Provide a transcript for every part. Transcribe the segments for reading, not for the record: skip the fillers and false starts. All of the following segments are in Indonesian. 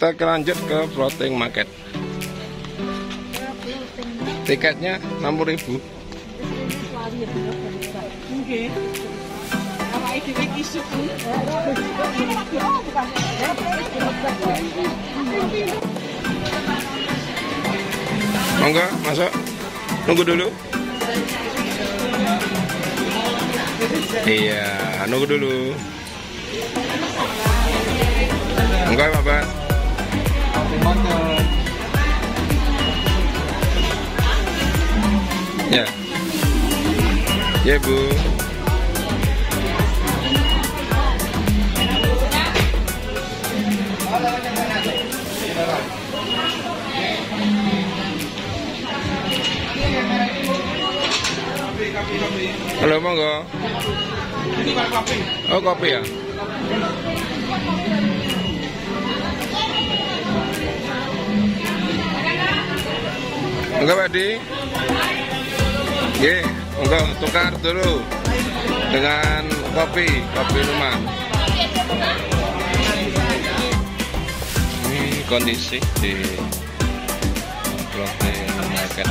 Kita lanjut ke floating market. Tiketnya 60.000. Monggo masuk. Nunggu dulu. Iya, nunggu dulu. Enggak apa-apa. Ya. Ya, Bu. Halo, monggo. Oh, kopi ya? Enggak, Pak Di? Ye, enggak, tukar dulu dengan kopi rumah. Ini kondisi di floating market.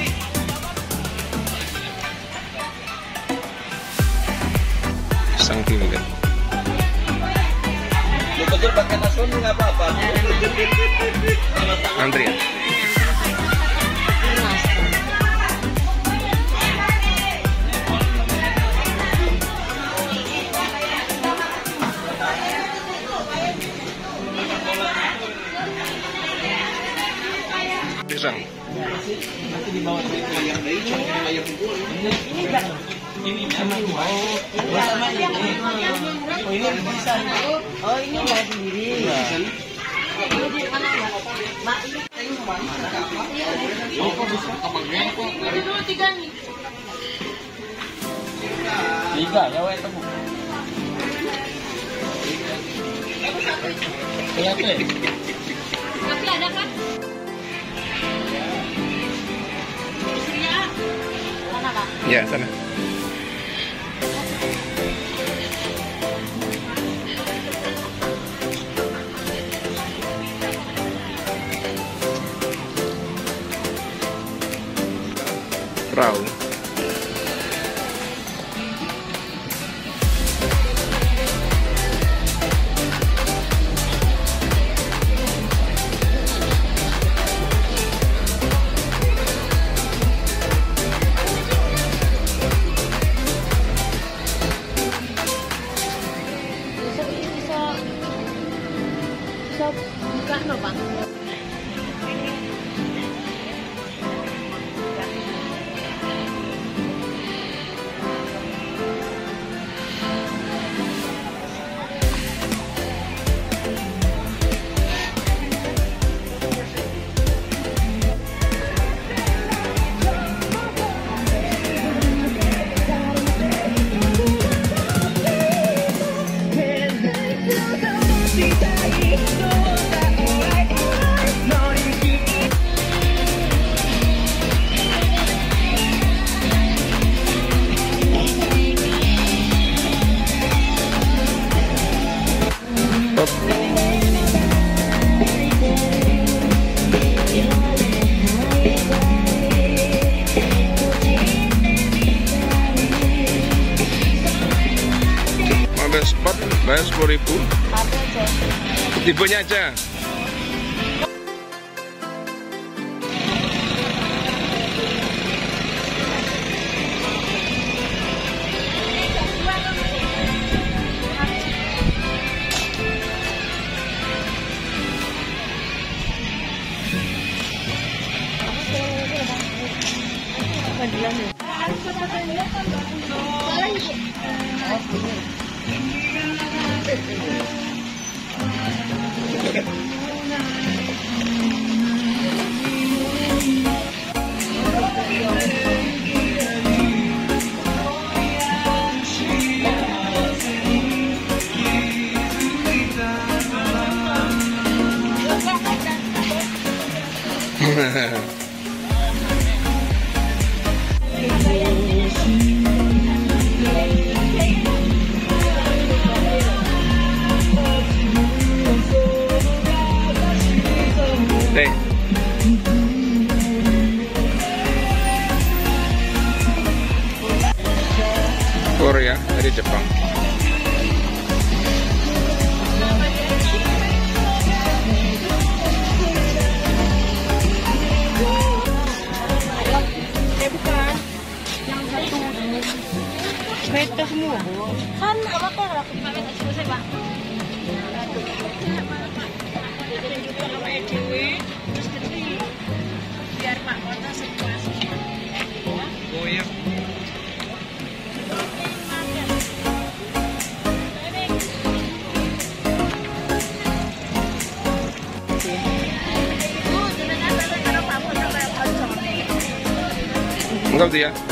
Sang tinggal. Betul pakai nasun nggak apa-apa. Antri ya? Pisang. Nanti dibawa ke ayam ini, ayam ini memang oh ini pisang. Oh ini mau sendiri. Oh kok bisa kemangnya kok? Itu 3 nih. 3 ya weh temu. Lihat deh. Tapi ada kan? Mana Kak? Ya, sana. Perahu. Bisa buka no Bang? Spot bayar 10.000. Tipenya aja. Nih. Korea dari Jepang. Bukan. Yang satu beda semua. Kan apa kok aku pakai selesai, Pak. Juga sama EDW terus jadi biar Pak Kota situasi. Oh iya. Enggak tuh ya?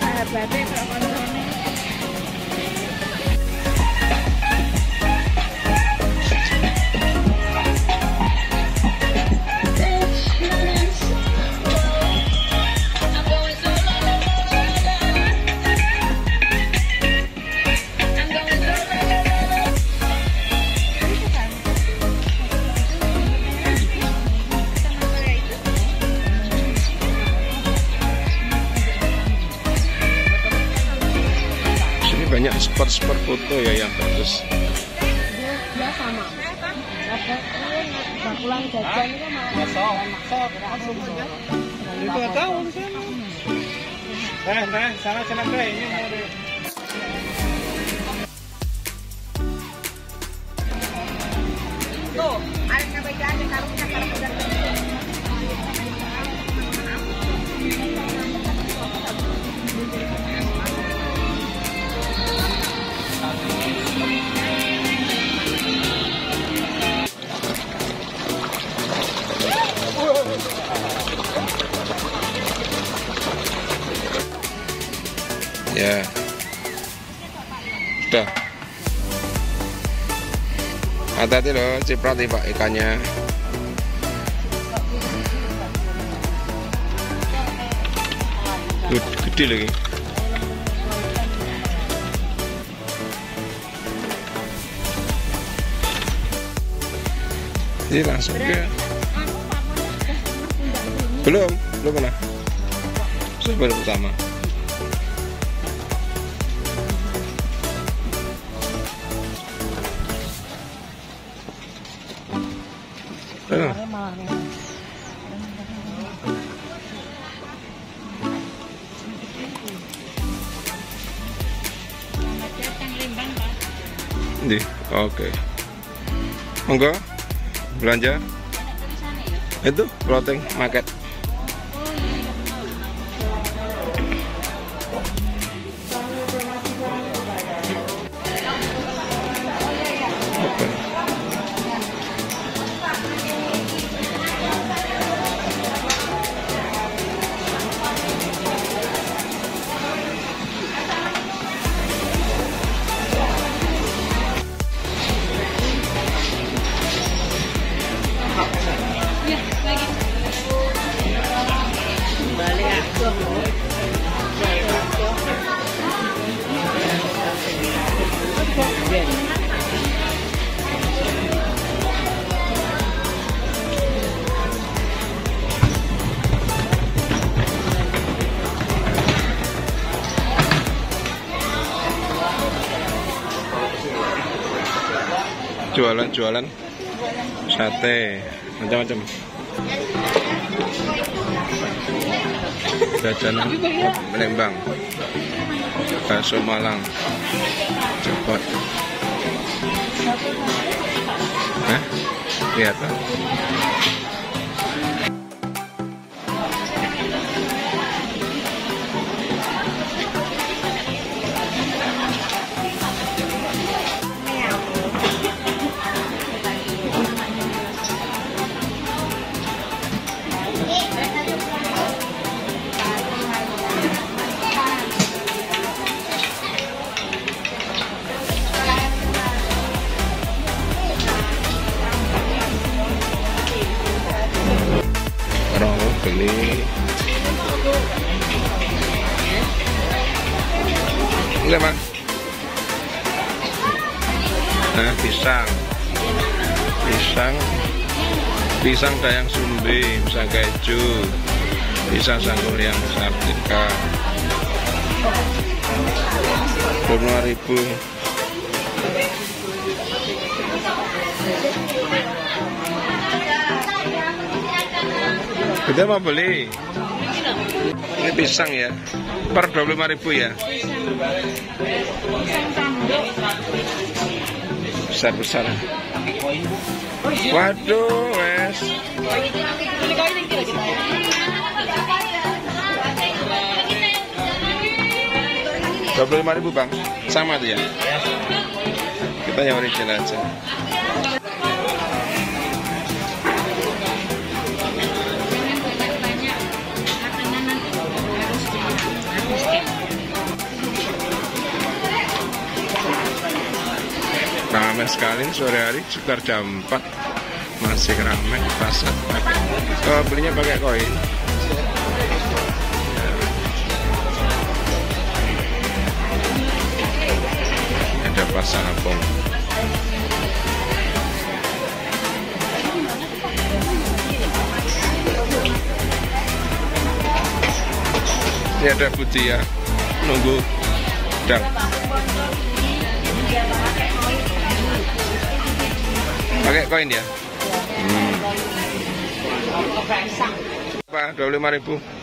Banyak spot-spot foto ya yang bagus. Dia sama. Ada pulang jajan itu malah Itu nggak tahu di sana. Sana ini mau deh. Tuh, ada kebedaannya kalau punya ya. Sudah. Hati-hati loh, ciprat nih Pak ikannya. Gede lagi. Ini langsung ke. Belum pernah. Baru pertama. Di, oke. Monggo belanja. Itu clothing market. Oke. Jualan sate macam-macam, jajanan Palembang, bakso Malang, cepot. Lihat Pak. Beli enggak Mas? Nah, pisang Pisang dayang sumbi, pisang keju, pisang sangguriang sartika. 25.000. Kita mau beli. Ini pisang ya. Per 25.000 ya. Besar-besar. Waduh, wes. 25.000 bang, sama tuh ya. Kita yang original aja. Ramai sekali sore hari sekitar jam 4 masih ramai pasar. Oh, belinya pakai koin. Ada pasar apung. Ini ada putih ya, nunggu dang. Pakai koin ya? Apa? 25.000.